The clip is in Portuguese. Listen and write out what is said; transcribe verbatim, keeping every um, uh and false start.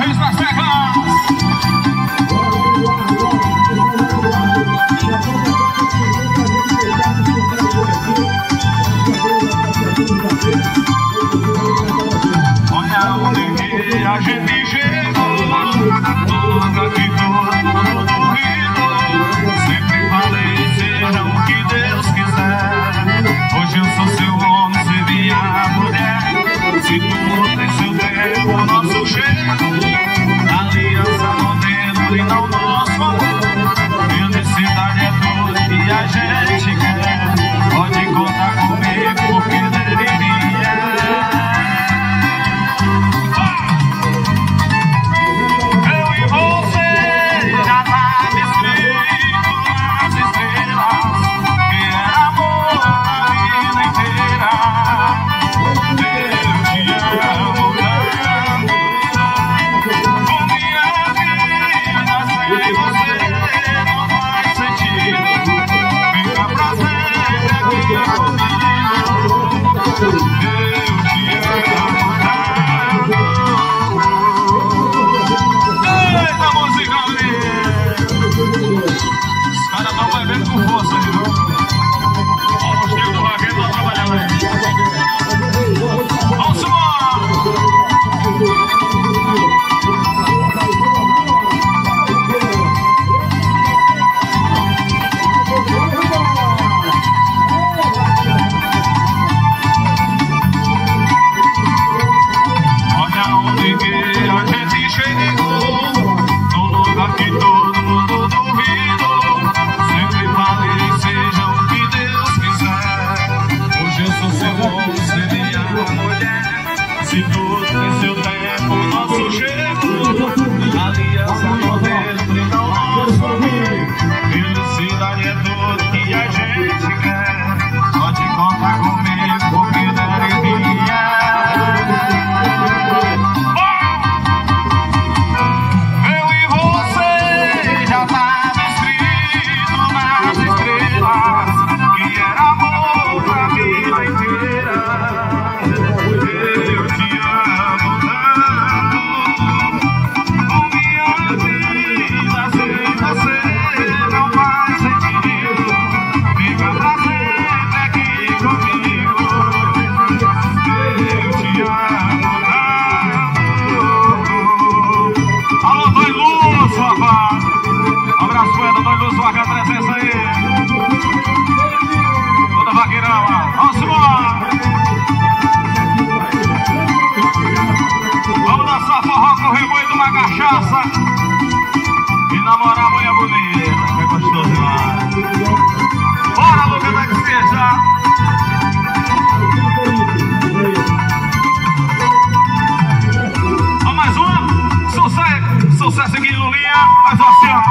Reis das Teclas. Olha onde que a gente chegou, no lugar que todo mundo duvidou. Sempre falei, seja o que Deus quiser. Hoje eu sou seu homem, você minha mulher. Se tudo tem seu tempo, o nosso cheiro, aliança no dentro e não nosso amor. Felicidade é tudo que a gente quer. Pode contar comigo, porque deveria. Eu e você já tá escrito nas estrelas que era amor a vida inteira. Eu te amo tanto, com minha vida sem você não faz sentido. Fica pra sempre aqui comigo. Eu te amo tanto. Eita música ali! Os caras tão bebendo com força aí, viu? Ó, o mosteiro do Raquel tá trabalhando aí. Vamos embora! Olha onde que a gente chegou, no lugar que todo mundo duvidou. Sempre falei, seja o que Deus quiser. Hoje eu sou seu homem, você minha mulher. Se tudo tem seu tempo, o nosso jeito, aliança no dentro e não nosso amor. Felicidade é tudo que a gente quer. Pode contar comigo, porque deveria. Eu e você já tá escrito nas estrelas que era amor pra vida inteira. Eu te amo tanto, com minha vida sem você não faz sentido. Fica pra sempre aqui comigo. Eu te amo tanto. Alô, Dói Luz, rapaz. Abraço, Pedro, Dói Luz, marca a presença aí. Toda vaqueirão, ó. Vamos embora. Vamos dançar forró com o rebanho de uma cachaça e namorar a mulher bonita, que é gostoso demais. Bora, Lucas, vai que seja. Ó, mais uma. Sucesso, sucesso aqui, Lulinha. Mais uma assim, ó.